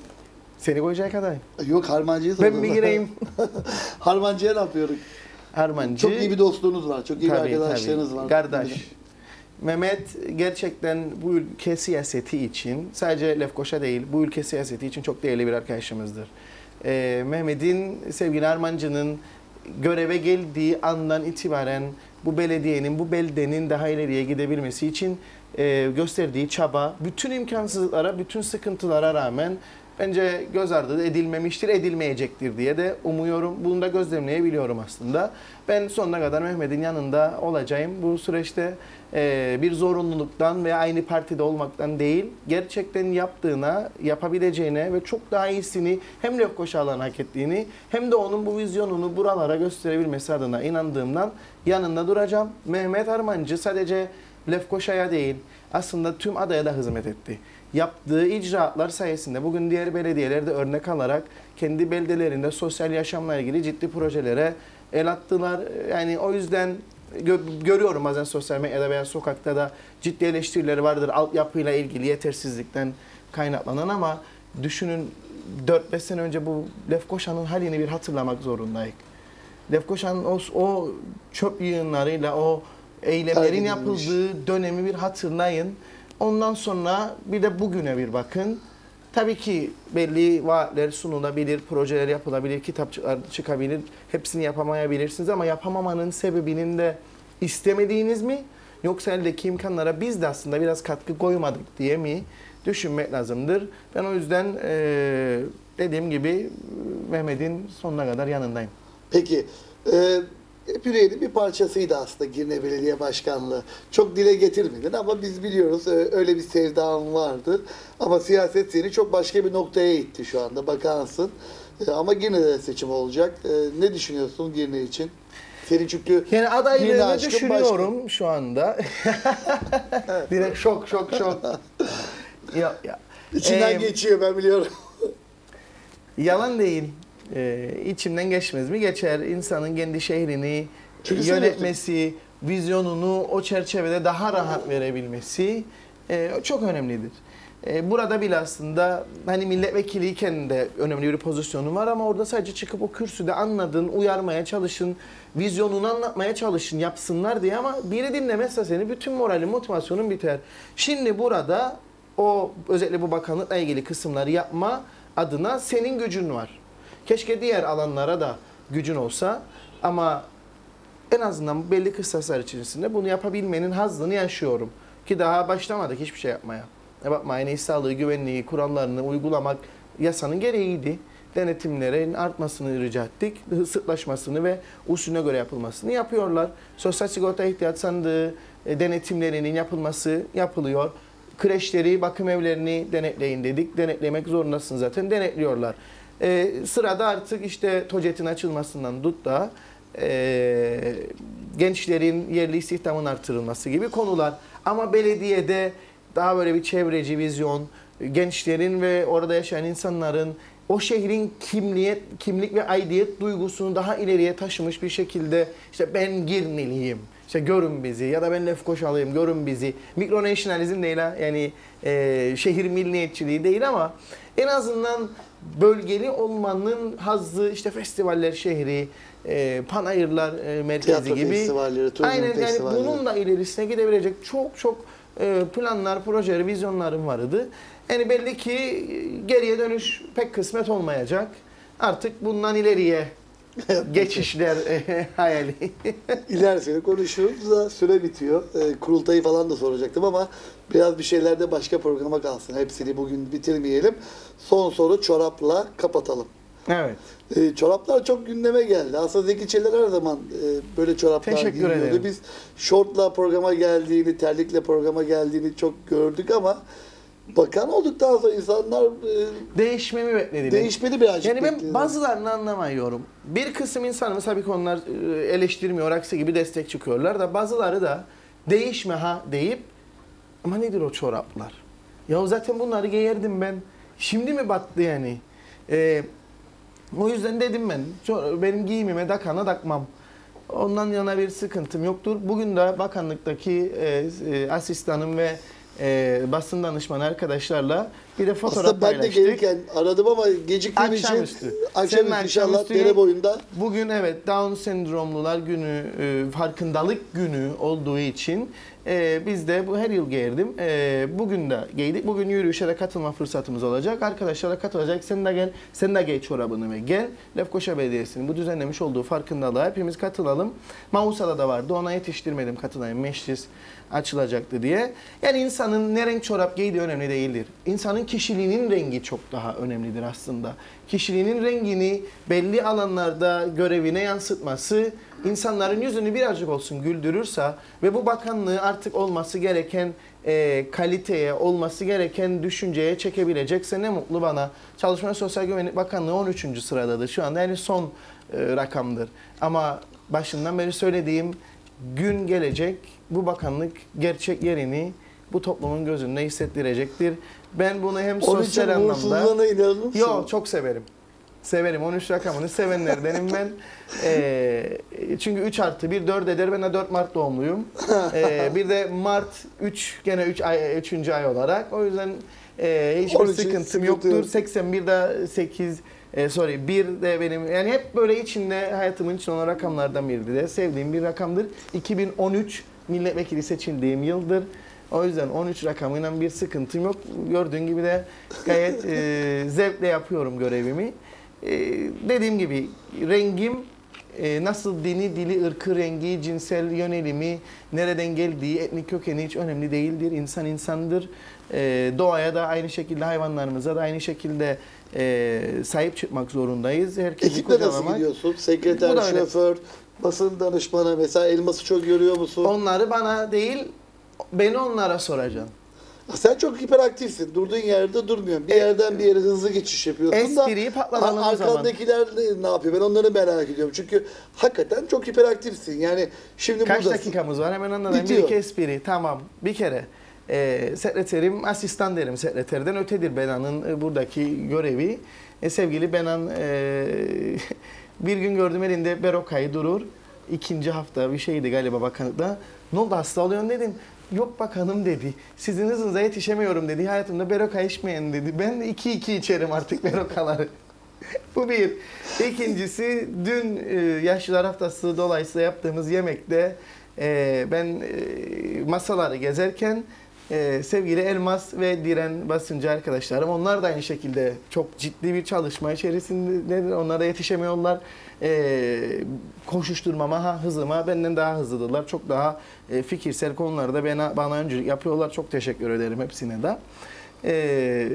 Seni koyacak aday. Yok Harmancı'yı Ben sordum. bir gireyim. Harmancı'ya ne yapıyoruz? Harmancı. Çok iyi bir dostluğunuz var. Çok iyi Tabii, bir arkadaşlarınız tabii. var. Kardeş. Mehmet gerçekten bu ülke siyaseti için, sadece Lefkoşa değil, bu ülke siyaseti için çok değerli bir arkadaşımızdır. Ee, Mehmet'in, sevgili Armancı'nın göreve geldiği andan itibaren bu belediyenin, bu beldenin daha ileriye gidebilmesi için e, gösterdiği çaba, bütün imkansızlıklara, bütün sıkıntılara rağmen bence göz ardı edilmemiştir, edilmeyecektir diye de umuyorum. Bunu da gözlemleyebiliyorum aslında. Ben sonuna kadar Mehmet'in yanında olacağım. Bu süreçte e, bir zorunluluktan veya aynı partide olmaktan değil, gerçekten yaptığına, yapabileceğine ve çok daha iyisini hem Lefkoşa'ların hak ettiğini hem de onun bu vizyonunu buralara gösterebilmesi adına inandığımdan yanında duracağım. Mehmet Armancı sadece Lefkoşa'ya değil, aslında tüm adaya da hizmet etti. Yaptığı icraatlar sayesinde bugün diğer belediyelerde örnek alarak kendi beldelerinde sosyal yaşamla ilgili ciddi projelere el attılar. Yani o yüzden gö- görüyorum bazen sosyal medyada veya sokakta da ciddi eleştirileri vardır altyapıyla ilgili yetersizlikten kaynaklanan ama düşünün dört beş sene önce bu Lefkoşa'nın halini bir hatırlamak zorundayız. Lefkoşa'nın o, o çöp yığınlarıyla o eylemlerin Terk yapıldığı dönemi bir hatırlayın. Ondan sonra bir de bugüne bir bakın. Tabii ki belli vaatler sunulabilir, projeler yapılabilir, kitapçıklar çıkabilir. Hepsini yapamayabilirsiniz ama yapamamanın sebebinin de istemediğiniz mi? Yoksa eldeki imkanlara biz de aslında biraz katkı koymadık diye mi düşünmek lazımdır. Ben o yüzden eee, dediğim gibi Mehmet'in sonuna kadar yanındayım. Peki. E, Püre'nin bir parçasıydı aslında Girne Belediye Başkanlığı. Çok dile getirmedin ama biz biliyoruz e, öyle bir sevdam vardı. Ama siyaset seni çok başka bir noktaya itti şu anda. Bakansın. E, ama Girne'de seçim olacak. E, ne düşünüyorsun Girne için? Senin çünkü Yani Girne adaylığını aşkın düşünüyorum şu anda. Direkt şok şok şok. Ya, ya. İçinden Ee, geçiyor ben biliyorum. Yalan değil. Ee, içimden geçmez mi? Geçer. İnsanın kendi şehrini Çünkü yönetmesi, vizyonunu o çerçevede daha rahat verebilmesi e, çok önemlidir. E, burada bile aslında hani milletvekiliyken de önemli bir pozisyonu var ama orada sadece çıkıp o kürsüde anladın, uyarmaya çalışın, vizyonunu anlatmaya çalışın, yapsınlar diye ama biri dinlemezse seni bütün moralin, motivasyonun biter. Şimdi burada o özellikle bu bakanlıkla ilgili kısımları yapma adına senin gücün var. Keşke diğer alanlara da gücün olsa ama en azından belli kıstaslar içerisinde bunu yapabilmenin hazzını yaşıyorum. Ki daha başlamadık hiçbir şey yapmaya. E bakma, en iyi sağlığı, güvenliği, kurallarını uygulamak yasanın gereğiydi. Denetimlerin artmasını rica ettik. Sıklaşmasını ve usulüne göre yapılmasını yapıyorlar. Sosyal Sigorta İhtiyaç Sandığı e, denetimlerinin yapılması yapılıyor. Kreşleri, bakım evlerini denetleyin dedik. Denetlemek zorundasın zaten. Denetliyorlar. E, sırada artık işte TOCET'in açılmasından tut da e, gençlerin yerli istihdamın artırılması gibi konular. Ama belediyede daha böyle bir çevreci vizyon, gençlerin ve orada yaşayan insanların o şehrin kimliğe, kimlik ve aidiyet duygusunu daha ileriye taşımış bir şekilde işte ben Girneliyim, işte görün bizi ya da ben Lefkoşalıyım, görün bizi. Mikronasyonalizm değil ha, yani e, şehir milliyetçiliği değil ama en azından bölgeli olmanın hazzı, işte festivaller şehri, e, panayırlar e, merkezi Tiyatro gibi. festivalleri, turizm Aynen, yani festivalleri. bunun da ilerisine gidebilecek çok çok e, planlar, projeler, vizyonlarım vardı. Yani belli ki geriye dönüş pek kısmet olmayacak. Artık bundan ileriye geçişler e, hayali. İlerisini konuşuruz da süre bitiyor. E, kurultayı falan da soracaktım ama biraz bir şeyler de başka programa kalsın. Hepsini bugün bitirmeyelim. Son soru çorapla kapatalım. Evet. E, çoraplar çok gündeme geldi. Aslında Zeki Çeler her zaman e, böyle çoraplar Teşekkür giyiyordu. ederim. Biz şortla programa geldiğini, terlikle programa geldiğini çok gördük ama bakan olduktan sonra insanlar e, Değişmemi beklediler. değişmeli birazcık. Yani ben beklediler. bazılarını anlamıyorum. Bir kısım insan mesela bir konular e, eleştirmiyor, aksi gibi destek çıkıyorlar da bazıları da değişme ha deyip ama nedir o çoraplar? Ya zaten bunları giyerdim ben. Şimdi mi battı yani? E, o yüzden dedim ben çor- benim giyimime takana takmam. Ondan yana bir sıkıntım yoktur. Bugün de bakanlıktaki e, e, asistanım ve e, basın danışmanı arkadaşlarla bir de fotoğraf Aslında ben de paylaştık. gelirken aradım ama geciktiğim için Akşamüstü. akşamüstü Senin inşallah akşamüstü dere boyunda. Bugün evet Down sendromlular günü, e, farkındalık günü olduğu için e, biz de bu her yıl giyerdim. E, bugün de giydik. Bugün yürüyüşe de katılma fırsatımız olacak. Arkadaşlara katılacak. Sen de gel, sen de giy çorabını ve gel. Lefkoşa Belediyesi'nin bu düzenlemiş olduğu farkındalığa hepimiz katılalım. Mausa'da da vardı. Ona yetiştirmedim katılayım. Meclis açılacaktı diye. Yani insanın ne renk çorap giydiği önemli değildir. İnsanın kişiliğinin rengi çok daha önemlidir aslında. Kişiliğinin rengini belli alanlarda görevine yansıtması insanların yüzünü birazcık olsun güldürürse ve bu bakanlığı artık olması gereken e, kaliteye, olması gereken düşünceye çekebilecekse ne mutlu bana. Çalışma ve Sosyal Güvenlik Bakanlığı on üçüncü sıradadır. Şu anda yani son e, rakamdır. Ama başından beri söylediğim gün gelecek, bu bakanlık gerçek yerini bu toplumun gözünde hissettirecektir. Ben bunu hem Onun için sosyal anlamda... uğursuzluğuna inanır mısın? Yok, çok severim. Severim. on üç rakamını sevenlerdenim ben. Ee, çünkü üç artı bir dört eder. Ben de dört Mart doğumluyum. Ee, bir de Mart üç gene üç ay, üçüncü ay olarak. O yüzden e, hiçbir Onun için sıkıntım sıkıntı yoktur. yok. seksen birde sekiz e, sorry bir de benim yani hep böyle içinde hayatımın içinde olan rakamlardan biri de sevdiğim bir rakamdır. iki bin on üç milletvekili seçildiğim yıldır. O yüzden on üç rakamıyla bir sıkıntım yok. Gördüğün gibi de gayet e, zevkle yapıyorum görevimi. E, dediğim gibi rengim e, nasıl dini, dili, ırkı, rengi, cinsel yönelimi, nereden geldiği, etnik kökeni hiç önemli değildir. İnsan insandır. E, doğaya da aynı şekilde, hayvanlarımıza da aynı şekilde e, sahip çıkmak zorundayız. Herkesi Ekiple nasıl kucalamak. gidiyorsun? Bu Sekreter, da öyle. şoför, basın danışmanı mesela Elmas'ı çok görüyor musun? Onları bana değil, beni onlara soracaksın. Sen çok hiperaktifsin. Durduğun yerde durmuyorsun. Bir yerden bir yere hızlı geçiş yapıyorsun da Espriyi patlatalım ar- o zaman. arkandakiler ne- ne yapıyor? Ben onları merak ediyorum. Çünkü hakikaten çok hiperaktifsin. Yani şimdi Kaç buradasın. dakikamız var? Hemen anladım. Bir Bitiyor. iki espri. Tamam. Bir kere. E, sekreterim, asistan derim sekreterden ötedir Benan'ın e, buradaki görevi. E, sevgili Benan e, bir gün gördüm elinde Beroka'yı durur. İkinci hafta bir şeydi galiba bakanlıkta. Ne oldu, hasta oluyorsun dedim. Yok bakanım dedi. Sizin hızınıza yetişemiyorum dedi. Hayatımda beroka içmeyen dedi. Ben de iki iki içerim artık berokaları. Bu bir. İkincisi dün e, Yaşlılar Haftası dolayısıyla yaptığımız yemekte e, ben e, masaları gezerken e, sevgili Elmas ve Diren basıncı arkadaşlarım, onlar da aynı şekilde çok ciddi bir çalışma içerisindeler. Onlara yetişemiyorlar. E, koşuşturmama, ha, hızıma benden daha hızlıdırlar. Çok daha e, fikirsel konularda bana, bana öncülük yapıyorlar. Çok teşekkür ederim hepsine de. Ee,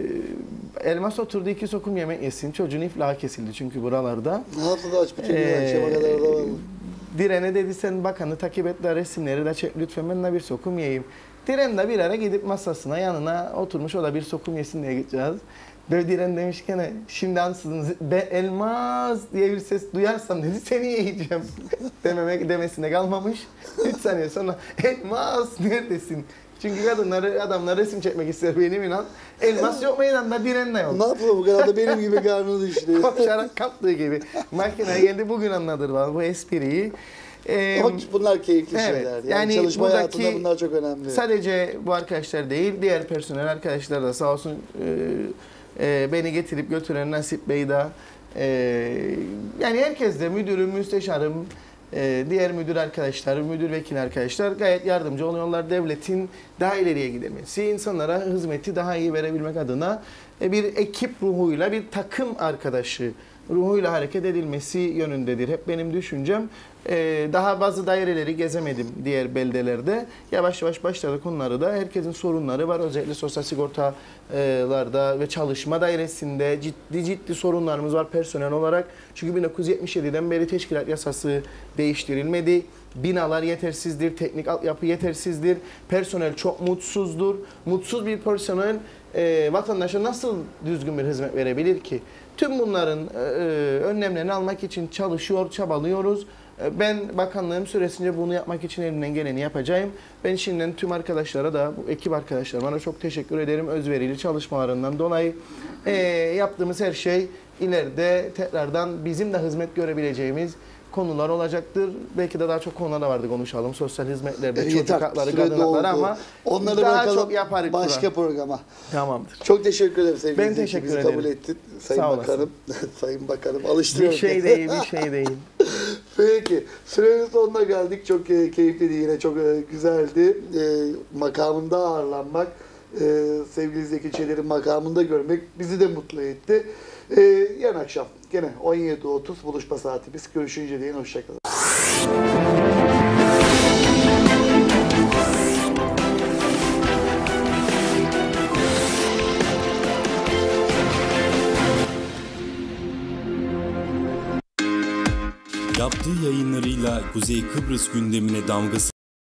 Elmas oturdu, iki sokum yemek yesin. Çocuğun iflahı kesildi çünkü buralarda. Ne yaptın aç bütün gün Ee, akşama kadar da var. Diren'e dedi sen bakanı takip et de resimleri de çek lütfen, ben de bir sokum yiyeyim. Diren de bir ara gidip masasına yanına oturmuş, o da bir sokum yesin diye gideceğiz. Böyle Diren demişken şimdi ansızın be Elmas diye bir ses duyarsam dedi seni yiyeceğim dememek demesine kalmamış. Üç saniye sonra Elmas neredesin? Çünkü kadınları, adamlar resim çekmek ister benim inan. Elmas yok meydanda, Diren de yok. Ne yapıyor bu kadar da benim gibi karnını düşünüyor. Koşarak kaptığı gibi. Makineye geldi, bugün anladır bana bu espriyi. Ee, Ama bunlar keyifli evet, şeyler. Yani, yani çalışma buradaki hayatında bunlar çok önemli. Sadece bu arkadaşlar değil, diğer personel arkadaşlar da sağ olsun e, e, beni getirip götüren Nasip Bey de, e, yani herkes de, müdürüm, müsteşarım, e, diğer müdür arkadaşlar, müdür vekil arkadaşlar gayet yardımcı oluyorlar. Devletin daha ileriye gidemesi, insanlara hizmeti daha iyi verebilmek adına e, bir ekip ruhuyla, bir takım arkadaşı ruhuyla hareket edilmesi yönündedir. Hep benim düşüncem. Ee, daha bazı daireleri gezemedim diğer beldelerde. Yavaş yavaş başladık onları da. Herkesin sorunları var. Özellikle sosyal sigortalarda ve çalışma dairesinde ciddi ciddi sorunlarımız var personel olarak. Çünkü bin dokuz yüz yetmiş yediden beri teşkilat yasası değiştirilmedi. Binalar yetersizdir, teknik altyapı yetersizdir. Personel çok mutsuzdur. Mutsuz bir personel e, vatandaşa nasıl düzgün bir hizmet verebilir ki? Tüm bunların e, önlemlerini almak için çalışıyor, çabalıyoruz. E, ben bakanlığım süresince bunu yapmak için elimden geleni yapacağım. Ben şimdiden tüm arkadaşlara da, bu ekip arkadaşlarıma da çok teşekkür ederim özverili çalışmalarından dolayı. E, yaptığımız her şey ileride tekrardan bizim de hizmet görebileceğimiz konular olacaktır. Belki de daha çok konular da vardı konuşalım. Sosyal hizmetlerde, Evet, çocuk yeter, hakları, süre kadın hakları doldu. ama Onları daha bırakalım çok yaparız. başka Kur'an. programa. Tamamdır. Çok teşekkür ederim sevgili Ben izleyiciler. teşekkür Bizi ederim. kabul ettin Sayın Sağ olasın. Bakanım. Sayın Bakanım Bir alıştırıyorum. şey değil, bir şey değil. Peki. Sürenin sonuna geldik. Çok e, keyifliydi yine. Çok e, güzeldi. E, makamında ağırlanmak, e, sevgili Zeki Çeler'in makamında görmek bizi de mutlu etti. E, yarın akşam gene on yedi otuz buluşma saatimiz. Görüşünce deyin. Hoşçakalın. Yaptığı yayınlarıyla Kuzey Kıbrıs gündemine damgasını